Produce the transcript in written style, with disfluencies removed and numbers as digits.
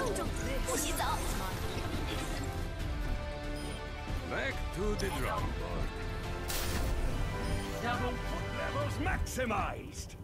重重，不洗澡。 Back to the drawing board. Double foot levels maximized!